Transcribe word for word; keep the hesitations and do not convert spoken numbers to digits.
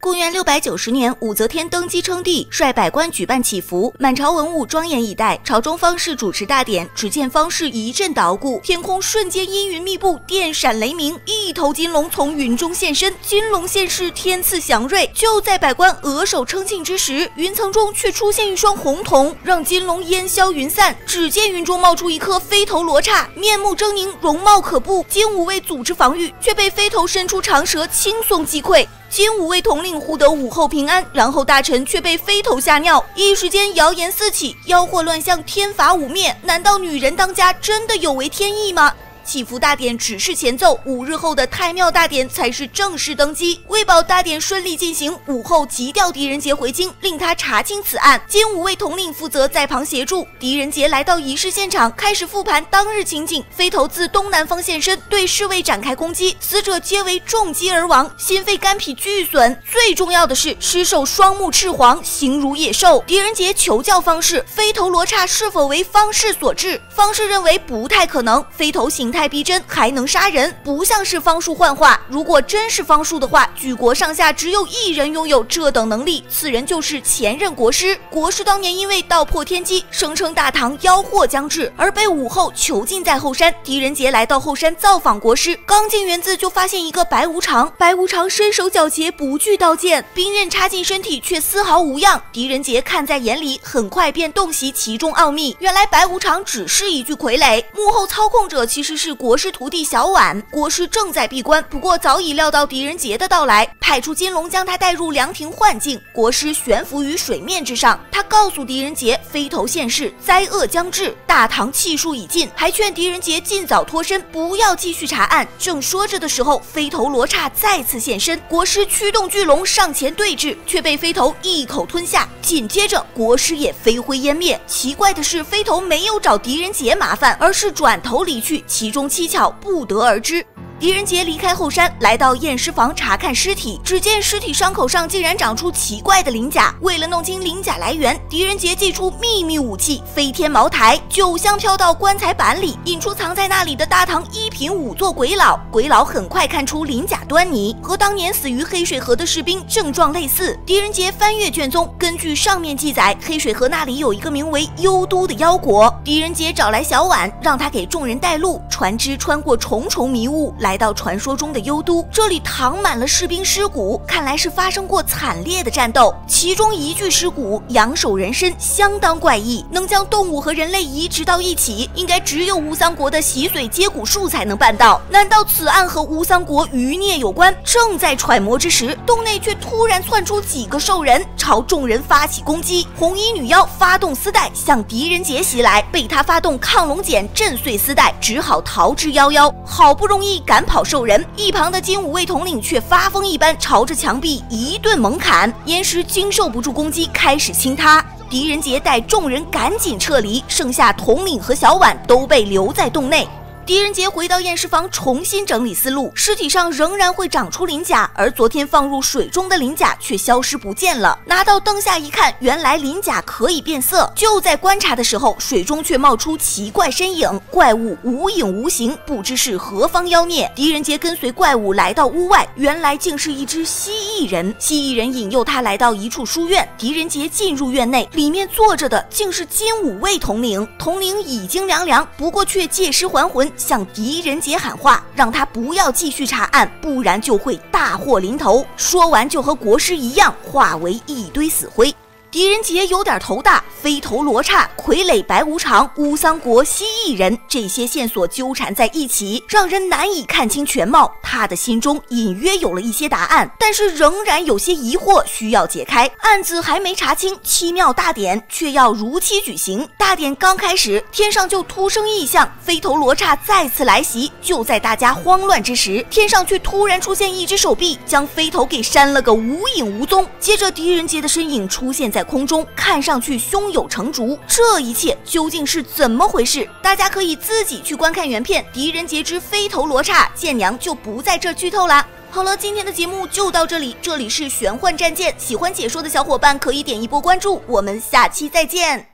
公元六百九十年，武则天登基称帝，率百官举办祈福，满朝文武庄严以待。朝中方士主持大典，只见方士一阵捣鼓，天空瞬间阴云密布，电闪雷鸣，一头金龙从云中现身。金龙现世，天赐祥瑞。就在百官额首称庆之时，云层中却出现一双红瞳，让金龙烟消云散。只见云中冒出一颗飞头罗刹，面目狰狞，容貌可怖。金吾卫组织防御，却被飞头伸出长舌轻松击溃。金吾卫统领护得武后平安，然后大臣却被飞头吓尿，一时间谣言四起，妖惑乱象，天罚五灭。难道女人当家真的有违天意吗？祈福大典只是前奏，五日后的太庙大典才是正式登基。为保大典顺利进行，武后急调狄仁杰回京，令他查清此案。金吾卫统领负责在旁协助。狄仁杰来到仪式现场，开始复盘当日情景。飞头自东南方现身，对侍卫展开攻击，死者皆为重击而亡，心肺肝脾俱损。最重要的是，尸首双目赤黄，形如野兽。狄仁杰求教方士，飞头罗刹是否为方士所致？方士认为不太可能，飞头形态逼真，还能杀人，不像是方术幻化。如果真是方术的话，举国上下只有一人拥有这等能力，此人就是前任国师。国师当年因为道破天机，声称大唐妖祸将至，而被武后囚禁在后山。狄仁杰来到后山造访国师，刚进园子就发现一个白无常。白无常身手矫捷，不惧刀剑，兵刃插进身体却丝毫无恙。狄仁杰看在眼里，很快便洞悉其中奥秘。原来白无常只是一具傀儡，幕后操控者其实是国师徒弟小婉。国师正在闭关，不过早已料到狄仁杰的到来，派出金龙将他带入凉亭幻境。国师悬浮于水面之上，他告诉狄仁杰，飞头现世，灾厄将至，大唐气数已尽，还劝狄仁杰尽早脱身，不要继续查案。正说着的时候，飞头罗刹再次现身，国师驱动巨龙上前对峙，却被飞头一口吞下。紧接着，国师也飞灰烟灭。奇怪的是，飞头没有找狄仁杰麻烦，而是转头离去，其中蹊跷不得而知。狄仁杰离开后山，来到验尸房查看尸体，只见尸体伤口上竟然长出奇怪的鳞甲。为了弄清鳞甲来源，狄仁杰祭出秘密武器飞天茅台，酒香飘到棺材板里，引出藏在那里的大唐一品仵作鬼佬。鬼佬很快看出鳞甲端倪，和当年死于黑水河的士兵症状类似。狄仁杰翻阅卷宗，根据上面记载，黑水河那里有一个名为幽都的妖国。狄仁杰找来小婉，让他给众人带路，船只穿过重重迷雾，来到传说中的幽都，这里躺满了士兵尸骨，看来是发生过惨烈的战斗。其中一具尸骨仰首人身，相当怪异，能将动物和人类移植到一起，应该只有乌桑国的洗髓接骨术才能办到。难道此案和乌桑国余孽有关？正在揣摩之时，洞内却突然窜出几个兽人，朝众人发起攻击。红衣女妖发动丝带向狄仁杰袭来，被他发动亢龙锏震碎丝带，只好逃之夭夭。好不容易赶跑兽人，一旁的金吾卫统领却发疯一般朝着墙壁一顿猛砍，岩石经受不住攻击，开始倾塌。狄仁杰带众人赶紧撤离，剩下统领和小婉都被留在洞内。狄仁杰回到验尸房，重新整理思路，尸体上仍然会长出鳞甲，而昨天放入水中的鳞甲却消失不见了。拿到灯下一看，原来鳞甲可以变色。就在观察的时候，水中却冒出奇怪身影，怪物无影无形，不知是何方妖孽。狄仁杰跟随怪物来到屋外，原来竟是一只蜥蜴人。蜥蜴人引诱他来到一处书院，狄仁杰进入院内，里面坐着的竟是金吾卫统领。统领已经凉凉，不过却借尸还魂，向狄仁杰喊话，让他不要继续查案，不然就会大祸临头。说完就和国师一样，化为一堆死灰。狄仁杰有点头大，飞头罗刹、傀儡白无常、乌桑国蜥蜴人，这些线索纠缠在一起，让人难以看清全貌。他的心中隐约有了一些答案，但是仍然有些疑惑需要解开。案子还没查清，七庙大典却要如期举行。大典刚开始，天上就突生异象，飞头罗刹再次来袭。就在大家慌乱之时，天上却突然出现一只手臂，将飞头给扇了个无影无踪。接着狄仁杰的身影出现在空中，看上去胸有成竹。这一切究竟是怎么回事？大家可以自己去观看原片《狄仁杰之飞头罗刹》，建娘就不在这剧透啦。好了，今天的节目就到这里，这里是玄幻战舰，喜欢解说的小伙伴可以点一波关注，我们下期再见。